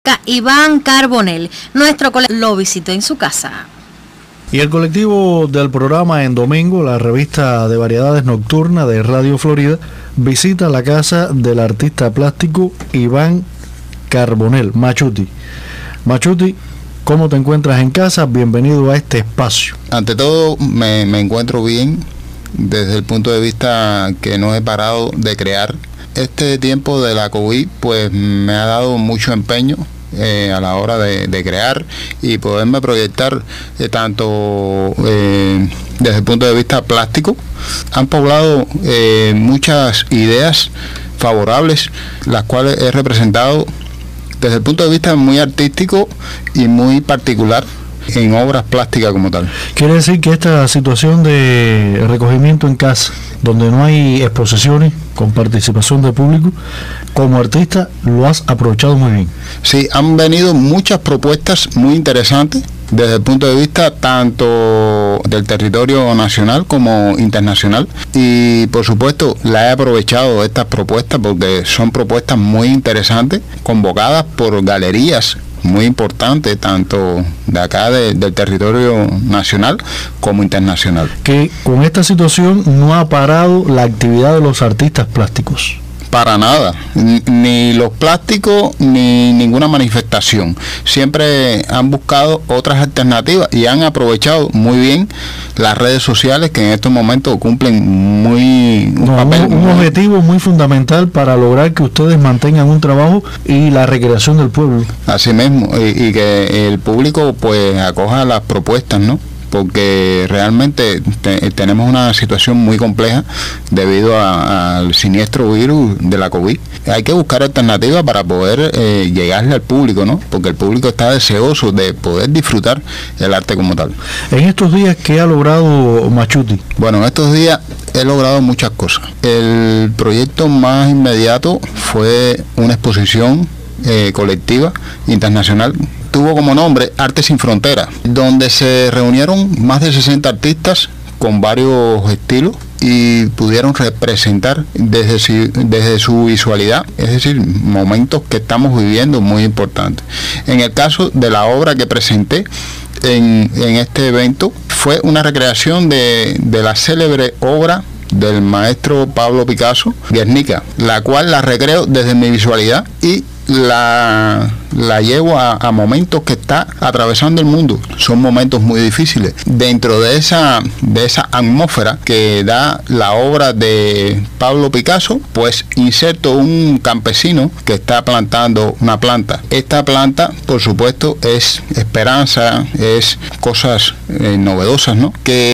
Iván Carbonell. Nuestro colega lo visitó en su casa. Y el colectivo del programa En Domingo, la revista de variedades nocturna de Radio Florida, visita la casa del artista plástico Iván Carbonell, Machuti. Machuti, ¿cómo te encuentras en casa? Bienvenido a este espacio. Ante todo, me encuentro bien desde el punto de vista que no he parado de crear. Este tiempo de la COVID pues me ha dado mucho empeño a la hora de crear y poderme proyectar tanto desde el punto de vista plástico. Han poblado muchas ideas favorables, las cuales he representado desde el punto de vista muy artístico y muy particular en obras plásticas como tal. Quiere decir que esta situación de recogimiento en casa, donde no hay exposiciones con participación del público, como artista lo has aprovechado muy bien. Sí, han venido muchas propuestas muy interesantes desde el punto de vista tanto del territorio nacional como internacional, y por supuesto la he aprovechado estas propuestas porque son propuestas muy interesantes, convocadas por galerías muy importante tanto de acá del territorio nacional como internacional. Que con esta situación no ha parado la actividad de los artistas plásticos. Para nada, ni los plásticos ni ninguna manifestación. Siempre han buscado otras alternativas y han aprovechado muy bien las redes sociales, que en estos momentos cumplen un objetivo muy fundamental para lograr que ustedes mantengan un trabajo y la recreación del pueblo. Así mismo, y que el público pues acoja las propuestas, ¿no? Porque realmente tenemos una situación muy compleja debido al siniestro virus de la COVID. Hay que buscar alternativas para poder llegarle al público, ¿no? Porque el público está deseoso de poder disfrutar el arte como tal. En estos días, ¿qué ha logrado Machuti? Bueno, en estos días he logrado muchas cosas. El proyecto más inmediato fue una exposición colectiva internacional. Tuvo como nombre Arte Sin Fronteras, donde se reunieron más de 60 artistas con varios estilos y pudieron representar desde su visualidad, es decir, momentos que estamos viviendo muy importantes. En el caso de la obra que presenté en este evento, fue una recreación de la célebre obra del maestro Pablo Picasso, Guernica, la cual la recreo desde mi visualidad y la llevo a momentos que está atravesando el mundo. Son momentos muy difíciles. Dentro de esa atmósfera que da la obra de Pablo Picasso, pues inserto un campesino que está plantando una planta. Esta planta, por supuesto, es esperanza, es cosas novedosas, ¿no? Que